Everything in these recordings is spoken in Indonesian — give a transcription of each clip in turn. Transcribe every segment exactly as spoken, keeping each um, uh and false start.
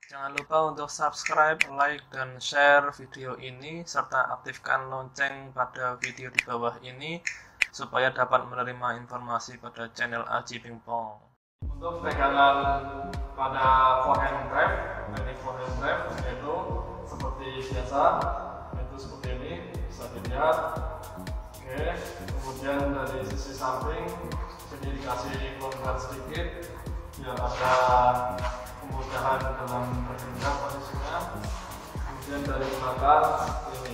Jangan lupa untuk subscribe, like, dan share video ini, serta aktifkan lonceng pada video di bawah ini supaya dapat menerima informasi pada channel Aji Pingpong. Untuk pegangan pada forehand drive, teknik forehand drive yaitu seperti biasa, itu seperti ini, bisa dilihat. Oke, kemudian dari sisi samping jadi dikasih longgar sedikit biar ada kemudahan dalam bergerak posisinya. Kemudian dari belakang ini,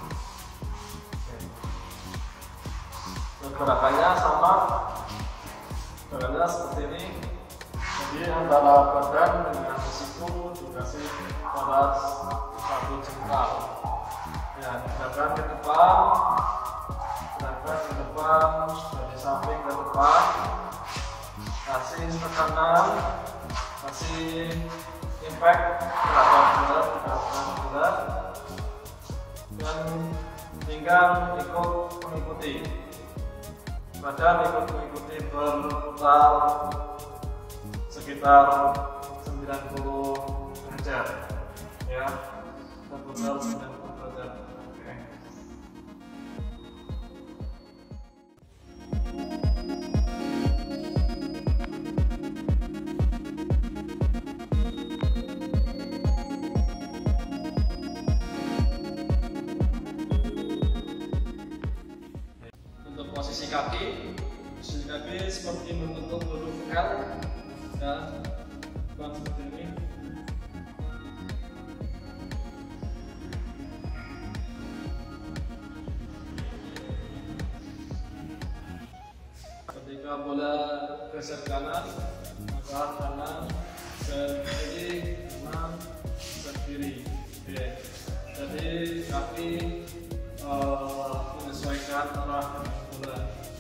gerakannya sama, gerakannya seperti ini. Jadi antara badan dengan siku dikasih pada satu jengkal. Ya, gerakan ke depan, gerakan ke depan, dari samping ke depan, kasih tekanan, kasih impact, gerakan berat, gerakan berat, dan tinggal ikut mengikuti. Badan ikut mengikuti berputar sekitar sembilan puluh derajat, ya, berputar sembilan puluh derajat. Oke. Untuk posisi kaki, posisi kaki seperti membentuk huruf L, ya, bukan seperti ini. Ketika bola geser kanan, maka kanan, geser kiri, kanan, geser kiri. Oke. Jadi kaki uh, menyesuaikan arah bola.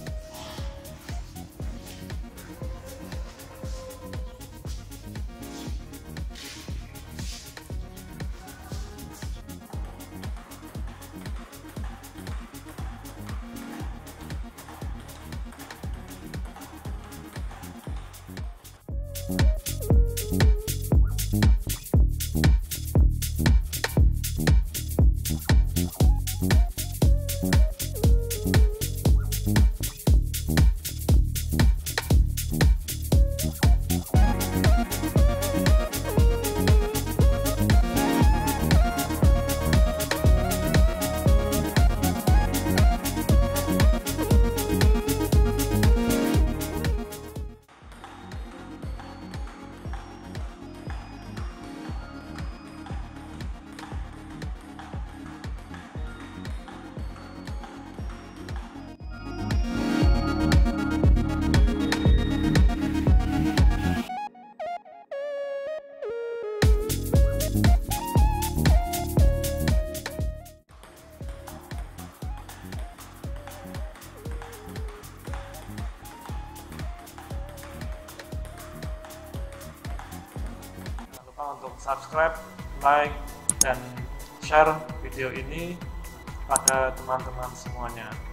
Untuk subscribe, like, dan share video ini pada teman-teman semuanya.